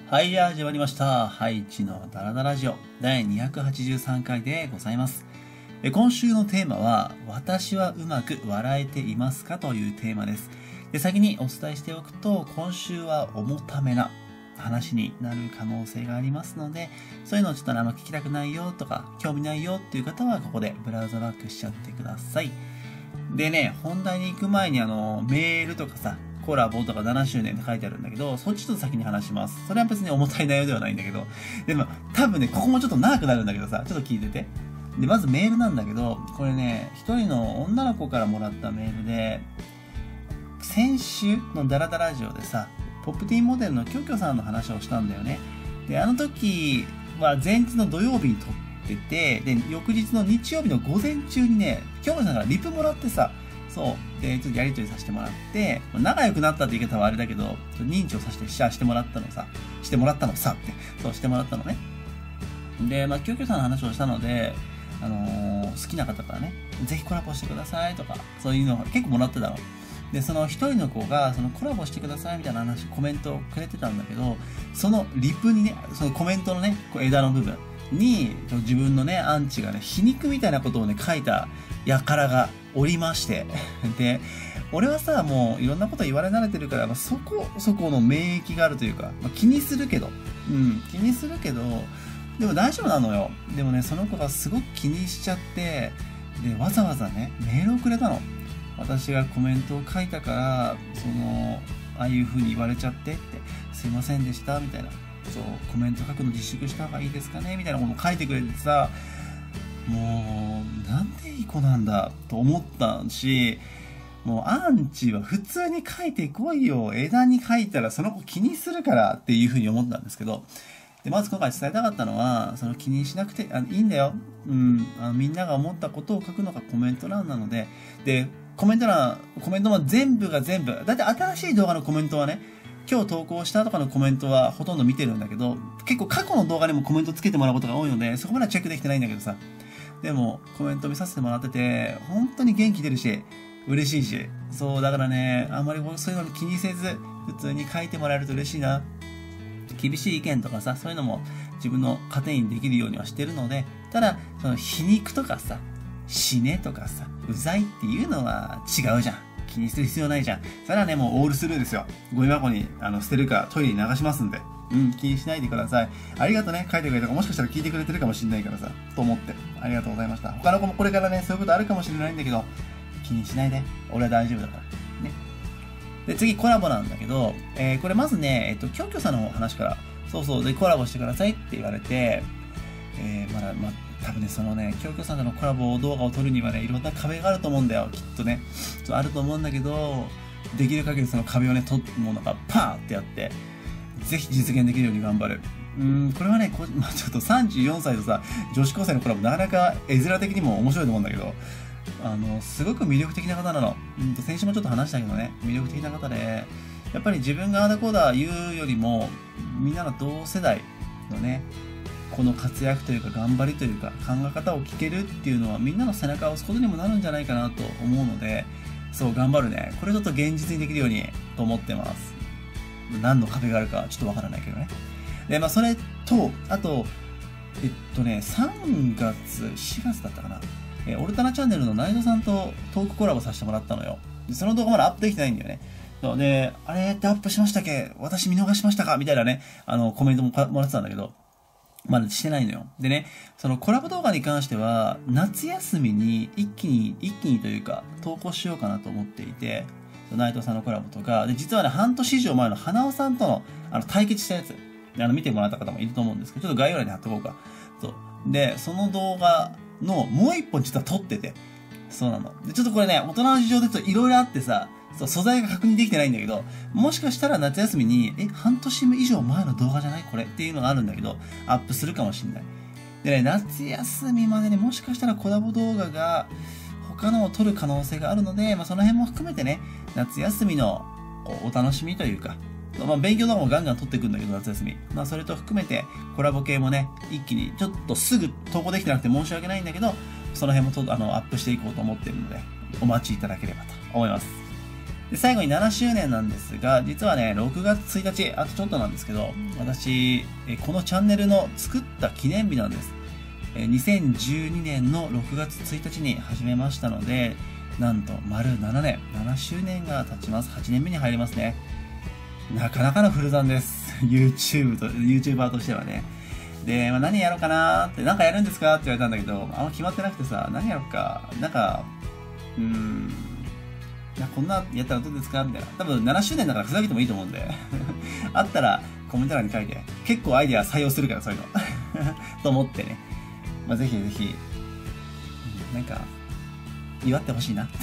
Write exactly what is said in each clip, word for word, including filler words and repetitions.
はい、始まりました。ハイチのダラダラジオだいにひゃくはちじゅうさんかいでございます。今週のテーマは、私はうまく笑えていますかというテーマです。で、先にお伝えしておくと、今週は重ためな話になる可能性がありますので、そういうのをちょっとあんま聞きたくないよとか、興味ないよっていう方は、ここでブラウザバックしちゃってください。でね、本題に行く前にあの、メールとかさ、コラボとかななしゅうねんって書いてあるんだけど、そっちと先に話します。それは別に重たい内容ではないんだけど、でも多分ね、ここもちょっと長くなるんだけどさ、ちょっと聞いてて。で、まずメールなんだけど、これね、一人の女の子からもらったメールで、先週のダラダラジオでさ、ポップティーンモデルのキョキョさんの話をしたんだよね。で、あの時は前日の土曜日に撮ってて、で、翌日の日曜日の午前中にね、キョキョさんからリプもらってさ、そう。で、ちょっとやりとりさせてもらって、仲良くなったって言い方はあれだけど、認知をさせて、シェアしてもらったのさ、してもらったのさって、そうしてもらったのね。で、まあ、キョキョさんの話をしたので、あのー、好きな方からね、ぜひコラボしてくださいとか、そういうの結構もらってたの。で、その一人の子が、そのコラボしてくださいみたいな話、コメントをくれてたんだけど、そのリプにね、そのコメントのね、こう枝の部分に、自分のね、アンチがね、皮肉みたいなことをね、書いた輩がおりまして。で、俺はさ、もういろんなこと言われ慣れてるから、まあ、そこそこの免疫があるというか、まあ、気にするけど、うん、気にするけど、でも大丈夫なのよ。でもね、その子がすごく気にしちゃって、で、わざわざね、メールをくれたの。私がコメントを書いたから、その、ああいう風に言われちゃってって、すいませんでした、みたいな。そう、コメント書くの自粛した方がいいですかねみたいなことを書いてくれてさ、もう、なんていい子なんだ、と思ったし、もう、アンチは普通に書いてこいよ。枝に書いたらその子気にするからっていう風に思ったんですけど、で、まず今回伝えたかったのは、その気にしなくて、あいいんだよ。うん、あのみんなが思ったことを書くのがコメント欄なので、で、コメント欄、コメントも全部が全部、だって新しい動画のコメントはね、今日投稿したとかのコメントはほとんど見てるんだけど、結構過去の動画にもコメントつけてもらうことが多いので、そこまではチェックできてないんだけどさ。でも、コメント見させてもらってて、本当に元気出るし、嬉しいし。そう、だからね、あんまりそういうの気にせず、普通に書いてもらえると嬉しいな。厳しい意見とかさ、そういうのも自分の糧にできるようにはしてるので、ただ、その皮肉とかさ、死ねとかさ、うざいっていうのは違うじゃん。気にする必要ないじゃん。それはね、もうオールスルーですよ。ゴミ箱にあの捨てるかトイレに流しますんで。うん、気にしないでください。ありがとうね、書いてくれたか、もしかしたら聞いてくれてるかもしれないからさ、と思って。ありがとうございました。他の子もこれからね、そういうことあるかもしれないんだけど、気にしないで。俺は大丈夫だから。ね。で、次、コラボなんだけど、えー、これまずね、えっと、キョキョさんの話から、そうそう、で、コラボしてくださいって言われて、えー、まだ、まあ、多分ね、そのね、キョキョさんとのコラボ動画を撮るにはね、いろんな壁があると思うんだよ、きっとね。そうあると思うんだけど、できる限りその壁をね、ともうなんか、パーンってやって、ぜひ実現できるように頑張る。うーん、これはね、こまあ、ちょっとさんじゅうよんさいとさ、女子高生のコラボ、なかなか絵面的にも面白いと思うんだけど、あの、すごく魅力的な方なの。うんと、先週もちょっと話したけどね、魅力的な方で、やっぱり自分があだこうだ言うよりも、みんなの同世代のね、この活躍というか頑張りというか考え方を聞けるっていうのはみんなの背中を押すことにもなるんじゃないかなと思うので、そう頑張るね。これちょっと現実にできるようにと思ってます。何の壁があるかちょっとわからないけどね。で、まあそれと、あと、えっとね、さんがつ、しがつだったかな。えオルタナチャンネルのナイトさんとトークコラボさせてもらったのよ。でその動画まだアップできてないんだよね。そうで、あれってアップしましたっけ？私見逃しましたか？みたいなね、あの、コメントももらってたんだけど、まだしてないのよ。でね、そのコラボ動画に関しては、夏休みに一気に、一気にというか、投稿しようかなと思っていて、内藤さんのコラボとか、で、実はね、半年以上前の花尾さんとの、あの、対決したやつ、あの、見てもらった方もいると思うんですけど、ちょっと概要欄に貼っておこうか。そう。で、その動画のもう一本実は撮ってて、そうなの。で、ちょっとこれね、大人の事情でちょっといろいろあってさ、そう、素材が確認できてないんだけど、もしかしたら夏休みに、え、半年以上前の動画じゃないこれっていうのがあるんだけど、アップするかもしんない。でね、夏休みまでにもしかしたらコラボ動画が、他のを撮る可能性があるので、まあ、その辺も含めてね、夏休みのお楽しみというか、まあ、勉強動画もガンガン撮っていくんだけど、夏休み。まあ、それと含めて、コラボ系もね、一気に、ちょっとすぐ投稿できてなくて申し訳ないんだけど、その辺もとあのアップしていこうと思っているので、お待ちいただければと思います。 で、最後にななしゅうねんなんですが、実はね、ろくがつついたち、あとちょっとなんですけど、私、このチャンネルの作った記念日なんです。にせんじゅうにねんのろくがつついたちに始めましたので、なんと丸ななねん、ななしゅうねんが経ちます。はちねんめに入りますね。なかなかのフルザンです。YouTube と、YouTuber としてはね。で、まあ、何やろうかなーって、なんかやるんですかって言われたんだけど、あんま決まってなくてさ、何やろうか、なんか、うーん、いやこんなやったらどうですかみたいな。多分ななしゅうねんだからふざけてもいいと思うんで。あったらコメント欄に書いて、結構アイデア採用するから、そういうの。と思ってね。まあ、ぜひぜひ、なんか、祝ってほしいな。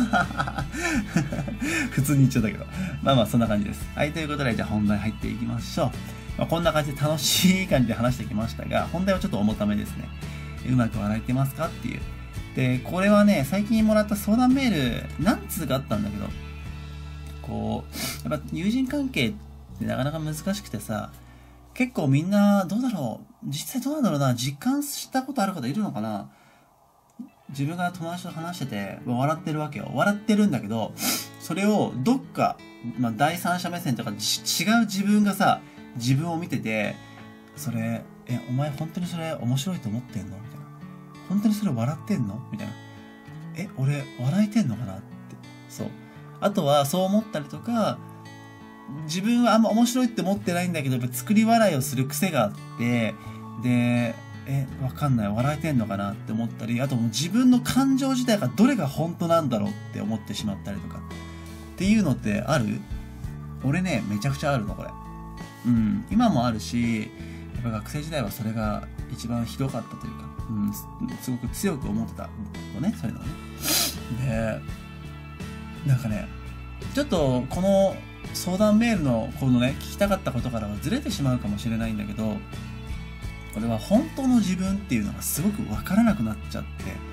普通に言っちゃったけど。まあまあ、そんな感じです。はい、ということで、じゃあ本題入っていきましょう。まあ、こんな感じで楽しい感じで話してきましたが、本題はちょっと重ためですね。うまく笑えてますかっていう。で、これはね、最近もらった相談メール、何通かあったんだけど、こう、やっぱ友人関係ってなかなか難しくてさ、結構みんな、どうだろう、実際どうなんだろうな、実感したことある方いるのかな。自分が友達と話してて、笑ってるわけよ。笑ってるんだけど、それをどっか、まあ、第三者目線とか違う自分がさ、自分を見てて、それ、え、お前本当にそれ面白いと思ってんのみたいな。本当にそれ笑ってんのみたいな。え、俺笑えてんのかなって。そう。あとはそう思ったりとか、自分はあんま面白いって思ってないんだけど、やっぱ作り笑いをする癖があって、で、え、わかんない。笑えてんのかなって思ったり、あともう自分の感情自体がどれが本当なんだろうって思ってしまったりとか。っていうのってある？俺ね、めちゃくちゃあるの、これ。うん。今もあるし、やっぱ学生時代はそれが一番ひどかったというか、うん、すごく強く思ってたのね、そういうのはね。で、なんかね、ちょっとこの相談メールのこのね、聞きたかったことからはずれてしまうかもしれないんだけど、これは本当の自分っていうのがすごくわからなくなっちゃって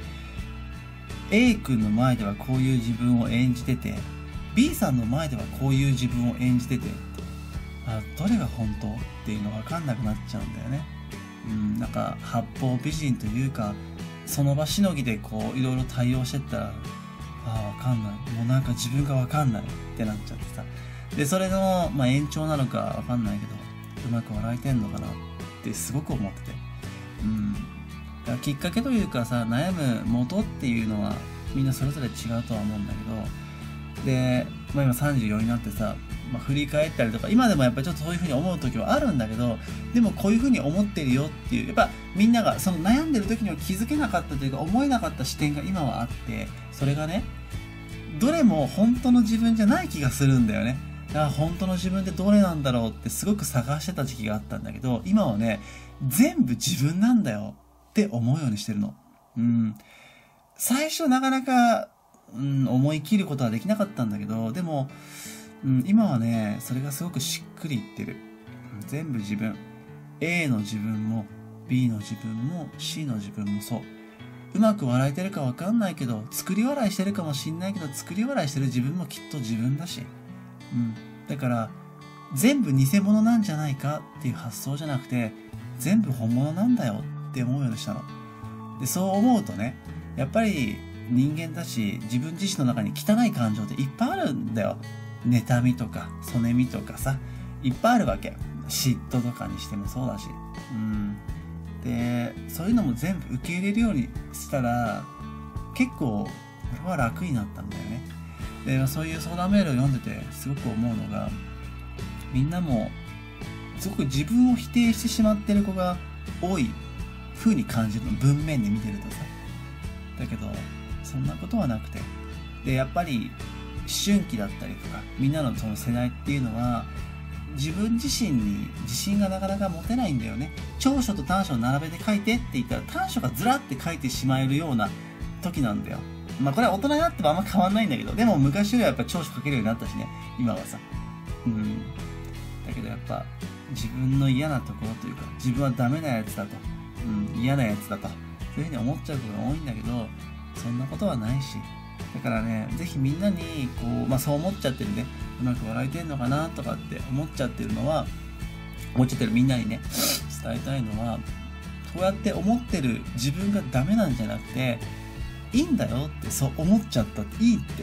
、A 君の前ではこういう自分を演じてて、B さんの前ではこういう自分を演じてて、あ、どれが本当っていうのわかんなくなっちゃうんだよね。うん、なんか八方美人というか、その場しのぎでこういろいろ対応してったら、ああ、わかんない。もうなんか自分がわかんないってなっちゃってさ。で、それの、まあ、延長なのかわかんないけど、うまく笑えてんのかなってすごく思ってて。うん。だからきっかけというかさ、悩む元っていうのはみんなそれぞれ違うとは思うんだけど、で、まあ、今さんじゅうよんになってさ、まあ、振り返ったりとか、今でもやっぱりちょっとそういう風に思う時はあるんだけど、でもこういう風に思ってるよっていう、やっぱみんながその悩んでる時には気づけなかったというか、思えなかった視点が今はあって、それがね、どれも本当の自分じゃない気がするんだよね。だから本当の自分ってどれなんだろうってすごく探してた時期があったんだけど、今はね、全部自分なんだよって思うようにしてるの。うん。最初なかなか、うん、思い切ることはできなかったんだけど、でも、うん、今はね、それがすごくしっくりいってる。全部自分。A の自分も B の自分も C の自分もそう。うまく笑えてるかわかんないけど、作り笑いしてるかもしんないけど、作り笑いしてる自分もきっと自分だし。うん。だから、全部偽物なんじゃないかっていう発想じゃなくて、全部本物なんだよって思うようにしたの。で、そう思うとね、やっぱり人間だし、自分自身の中に汚い感情っていっぱいあるんだよ。妬みとか、そねみとかさ、いっぱいあるわけ。嫉妬とかにしてもそうだし。うん。で、そういうのも全部受け入れるようにしたら、結構、俺は楽になったんだよね。で、そういう相談メールを読んでて、すごく思うのが、みんなも、すごく自分を否定してしまってる子が多い風に感じるの、文面で見てるとさ。だけど、そんなことはなくて。で、やっぱり、思春期だったりとか、みんなのその世代っていうのは、自分自身に自信がなかなか持てないんだよね。長所と短所を並べて書いてって言ったら、短所がずらって書いてしまえるような時なんだよ。まあこれは大人になってもあんま変わんないんだけど、でも昔よりはやっぱ長所書けるようになったしね、今はさ。うん。だけどやっぱ、自分の嫌なところというか、自分はダメなやつだと、うん、嫌なやつだと、そういうふうに思っちゃうことが多いんだけど、そんなことはないし、だからね、ぜひみんなに、こう、まあそう思っちゃってるね、うまく笑えてんのかなとかって思っちゃってるのは、思っちゃってるみんなにね、伝えたいのは、こうやって思ってる自分がダメなんじゃなくて、いいんだよって、そう思っちゃったっていいって。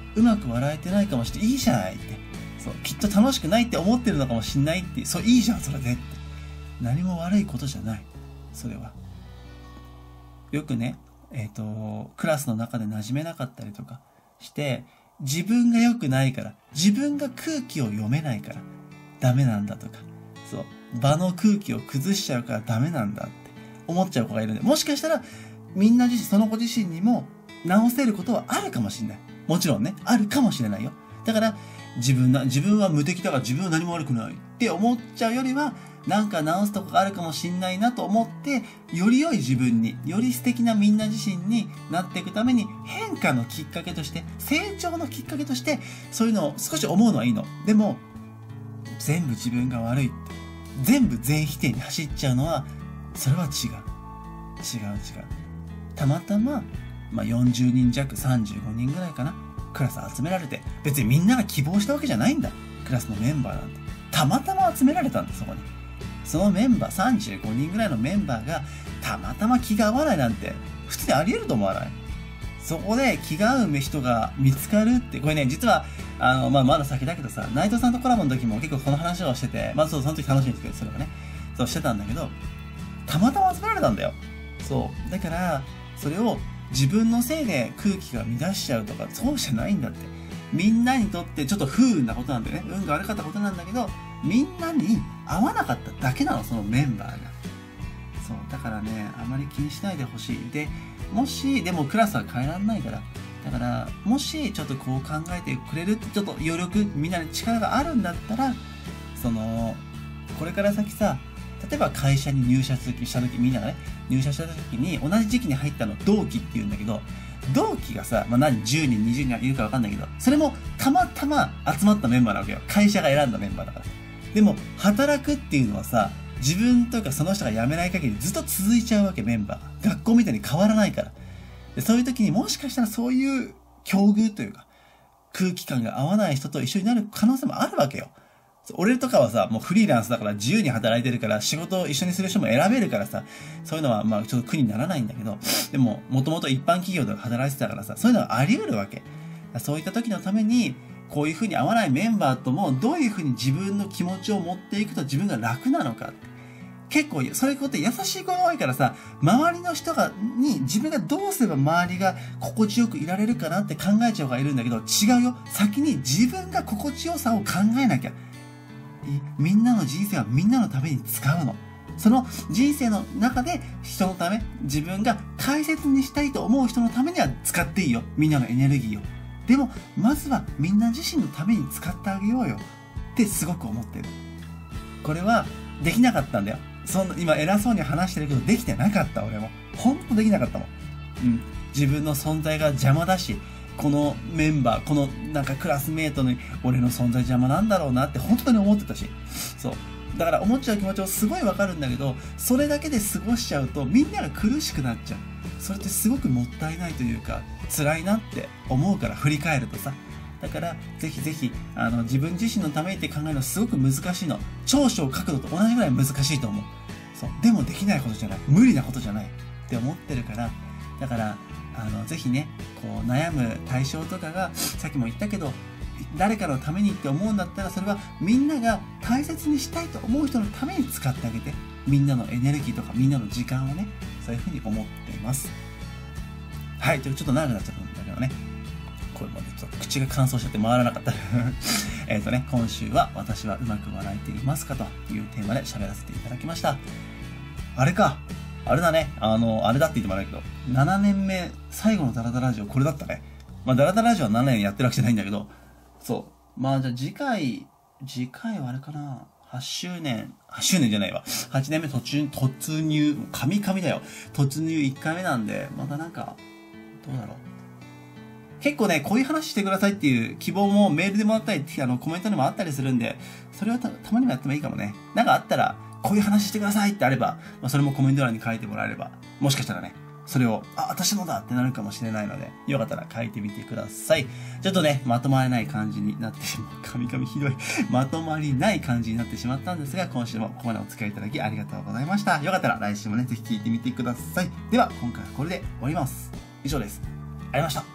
うまく笑えてないかもしれない。いいじゃないって。そう、きっと楽しくないって思ってるのかもしんないって。そう、いいじゃん、それでって。何も悪いことじゃない。それは。よくね、えっと、クラスの中で馴染めなかったりとかして、自分が良くないから、自分が空気を読めないから、ダメなんだとか、そう、場の空気を崩しちゃうからダメなんだって思っちゃう子がいるんで、もしかしたら、みんな自身、その子自身にも直せることはあるかもしれない。もちろんね、あるかもしれないよ。だから、自分な、自分は無敵だから自分は何も悪くないって思っちゃうよりは、なんか直すとこがあるかもしんないなと思って、より良い自分に、より素敵なみんな自身になっていくために、変化のきっかけとして、成長のきっかけとして、そういうのを少し思うのはいいの。でも、全部自分が悪いって、全部全否定に走っちゃうのは、それは違う。違う違う。たまたま、まあ、よんじゅうにん弱、さんじゅうごにんぐらいかな。クラス集められて、別にみんなが希望したわけじゃないんだ。クラスのメンバーなんて。たまたま集められたんだ、そこに。そのメンバー、さんじゅうごにんぐらいのメンバーが、たまたま気が合わないなんて、普通にあり得ると思わない？そこで気が合う人が見つかるって、これね、実は、あの、まあ、まだ先だけどさ、内藤さんとコラボの時も結構この話をしてて、まず、そう、その時楽しみですけど、それはね、そうしてたんだけど、たまたま集められたんだよ。そう。だから、それを自分のせいで空気が乱しちゃうとか、そうじゃないんだって。みんなにとってちょっと不運なことなんだよね。運が悪かったことなんだけど、みんなに合わなかっただけなの、そのメンバーが。そう。だからね、あまり気にしないでほしい。で、もし、でもクラスは変えられないから。だから、もしちょっとこう考えてくれるって、ちょっと余力、みんなに力があるんだったら、その、これから先さ、例えば会社に入社した時、みんながね、入社した時に同じ時期に入ったの同期って言うんだけど、同期がさ、まあ何、じゅうにん、にじゅうにんいるかわかんないけど、それもたまたま集まったメンバーなわけよ。会社が選んだメンバーだから。でも、働くっていうのはさ、自分というかその人が辞めない限りずっと続いちゃうわけ、メンバー。学校みたいに変わらないから。でそういう時にもしかしたらそういう境遇というか、空気感が合わない人と一緒になる可能性もあるわけよ。俺とかはさ、もうフリーランスだから自由に働いてるから、仕事を一緒にする人も選べるからさ、そういうのはまあちょっと苦にならないんだけど、でも、もともと一般企業で働いてたからさ、そういうのはあり得るわけ。そういった時のために、こういう風に合わないメンバーとも、どういう風に自分の気持ちを持っていくと自分が楽なのか。結構、そういうこと優しい子が多いからさ、周りの人が、に、自分がどうすれば周りが心地よくいられるかなって考えちゃう子がいるんだけど、違うよ。先に自分が心地よさを考えなきゃ。みんなの人生はみんなのために使うの。その人生の中で人のため、自分が大切にしたいと思う人のためには使っていいよ。みんなのエネルギーを。でも、まずはみんな自身のために使ってあげようよ。ってすごく思ってる。これはできなかったんだよ。そんな、今偉そうに話してるけどできてなかった、俺も。ほんとできなかったもん。うん。自分の存在が邪魔だし、このメンバー、このなんかクラスメイトに俺の存在邪魔なんだろうなって本当に思ってたし。そう。だから思っちゃう気持ちをすごいわかるんだけど、それだけで過ごしちゃうとみんなが苦しくなっちゃう。それってすごくもったいないというか、辛いなって思うから、振り返るとさ。だから、ぜひぜひ、あの、自分自身のためにって考えるのすごく難しいの。長所を書くのと同じぐらい難しいと思う。そう。でもできないことじゃない。無理なことじゃない。って思ってるから、だから、あの、ぜひね、こう、悩む対象とかが、さっきも言ったけど、誰かのためにって思うんだったら、それはみんなが大切にしたいと思う人のために使ってあげて、みんなのエネルギーとかみんなの時間をね、そういうふうに思っています。はい、ちょっと長くなっちゃったんだけどね。これまでちょっと口が乾燥しちゃって回らなかった。えっとね、今週は私はうまく笑えていますかというテーマで喋らせていただきました。あれか。あれだね。あの、あれだって言ってもらえるけど、ななねんめ、最後のダラダラジオ、これだったね。まあ、ダラダラジオはななねんやってるわけじゃないんだけど、そう。まあ、じゃあ次回、次回はあれかな。はちしゅうねん、はちしゅうねんじゃないわ。はちねんめ突入、突入、神々だよ。突入いっかいめなんで、またなんか、どうだろう。結構ね、こういう話してくださいっていう希望もメールでもらったり、あの、コメントでもあったりするんで、それは た, たまにもやってもいいかもね。なんかあったら、こういう話してくださいってあれば、まあ、それもコメント欄に書いてもらえれば、もしかしたらね、それを、あ、私のだってなるかもしれないので、よかったら書いてみてください。ちょっとね、まとまれない感じになってしまう。神々ひどい。まとまりない感じになってしまったんですが、今週もここまでお付き合いいただきありがとうございました。よかったら来週もね、ぜひ聞いてみてください。では、今回はこれで終わります。以上です。ありがとうございました。